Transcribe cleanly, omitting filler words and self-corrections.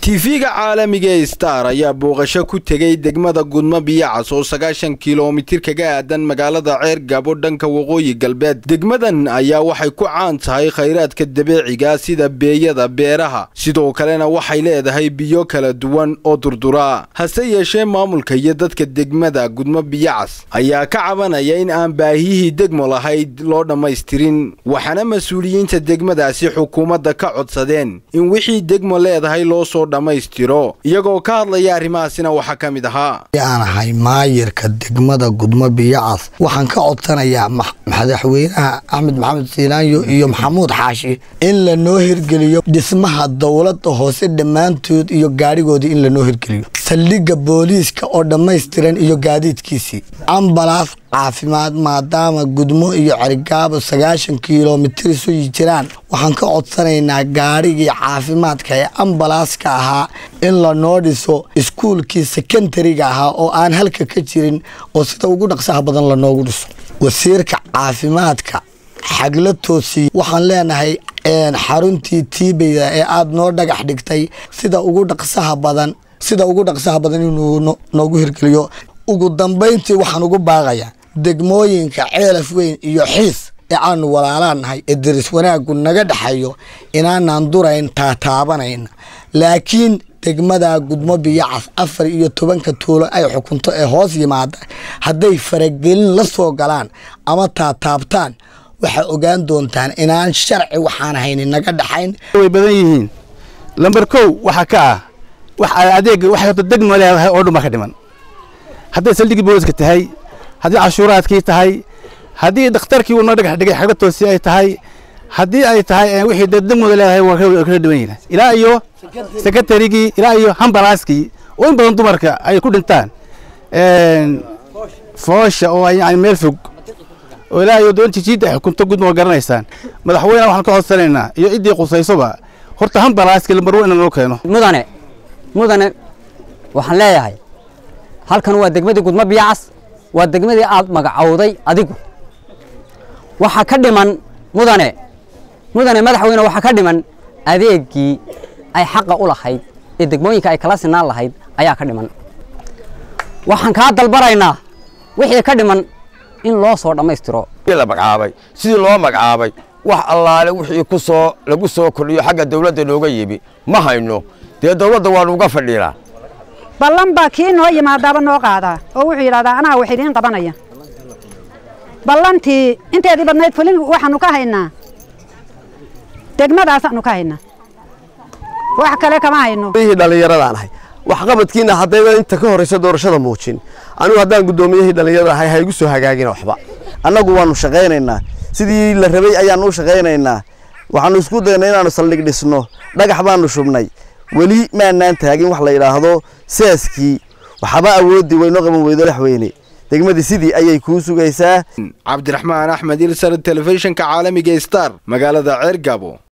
TV-ga caalamiga Star ayaa booqasho ku tagay degmada Gudmo Biyacas oo 90 kiiloomitir kaga aadan magaalada Ceergabo dhanka waqooyi galbeed. Degmadan ayaa waxay ku caan tahay kheyraadka dabiiciga sida beeyada beeraha, sidoo kalena waxay leedahay biyo kala duwan oo durdura. Hase yeeshee maamulka iyo dadka degmada Gudmo Biyacas ayaa ka cabanaya in aan baahiyihii degmo lahayd loo dhammaystirin, waxaana mas'uuliyiinta degmadaasi xukuumadda ka codsadeen in wixii degmo leedahay loo soo dhamaystiro. Iyagoo ka hadlaya arrimahaasina waxa kamid ahaa aan ahay maayirka degmada Gudmo Biyacas, waxaan ka codsanayaa madaxweynaha Axmed Maxamed Siilaanyo iyo Maxamuud Xaashi in la noo hirgeliyo dhismaha dawladda hoose dhamaantood iyo gaarigoodii in la noo hirgeliyo, saldhigga booliiska oo dhammaystiran iyo gaadiidkiisii, ambalaas caafimaad maadaama Gudmo iyo Ceergabo 90 kiiloomitir soo jiraan. waxaan ka codsanaynaa gaarigii caafimaadka ee ambalaaska ahaa in la noo dhiso, iskuulkii secondary-ga ahaa oo aan halka ka jirin oo sida ugu dhaqsaha badan la noogu dhiso. wasiirka caafimaadka xagla toosii waxaan leenahay xaruntii tiibeyda ee aad noo dhagax dhigtay sida ugu dhaqsaha badan inuu noogu hirgeliyo. ugu dambeyntii waxaan ugu baaqayaa degmooyinka Ceelaf Weyn iyo Xiis ee aan walaalaanahay ee daris wanaagu naga dhaxayo inaan durayn taataabanayna, laakiin degmada Gudmo Biyacas 14 tuulo ay xukunto ee hoos yimaada hadday faragelin la soo galaan ama taataabtaan waxa ogaan doontaan inaan sharci waxaan haynin naga dhaxayn. way badan yihiin lambar 1 waxa ka ah wax adeeg waxa degmo leeyahay oo dhuma ka dhiman, haddii saldhigi booliska tahay, haddii cashuuraadkii tahay, haddii dhakhtarkii uu noo dhagax dhigay xagga toosi ay tahay, haddii ay tahay wixii degmada leedahay waa kala duwan yihiin, ilaa iyo secretary-gii ilaa iyo ambalaaskii oo in badan dumarka ay ku dhintaan foosha oo yani meel fog oo ilaa iyo doontii jiida xukunto Gudmo garanaysaan. madaxweynaha waxaan ka codsanaynaa iyo cidii qusaysoba horta ambalaaskii lambar weyn loo keeno. mudane waxaan leeyahay halkan waa degmadii Gudmo Biyacas, waa degmadii aad magacowday adigu. waxa ka dhiman mudane madaxweyne waxa ka dhiman adeegii ay xaq u lahayd ee degmooyinka ay kala sinaan lahayd ayaa ka dhiman. waxaan ka dalbaraynaa wixii ka dhiman in loo soo dhamaystiro. la magacaabay sidii loo magacaabay wax allaale wixii lagu soo kordhiyo xagga dawladda looga yibi ma hayno, dee dawladda waa uga fadhiilaa. ballan baa kii noo yimaadaaba noo qaadaa oo wuxuu yiraahdaa anaa wax idin qabanaya. ballantii inteedii badnayd fulin waxaanu ka haynaa degmadaas aanu ka haynaa, wax kale kama hayno. wixii dhalinyaradaan ahay wax qabadkiina haddayba inta ka horeysa doorashada muujin anigu haddaan gudoomiyihii dhalinyarada ahay ha igu soo hagaagina waxba. annagu waanu shaqaynaynaa sidii la rabay ayaanu u shaqaynaynaa, waxaanu isku daynaa inaanu saldhig dhisno, dhagax baanu shubnay, weli maanaan taagin wax la yiraahdo seeskii waxba awoodi weyno qaban weydo madaxweyne. degmadii sidii ayay ku sugaysaa. Cabdiraxmaan Axmed, Ilsar, Television-ka caalamiga Star, magaalada Ceergabo.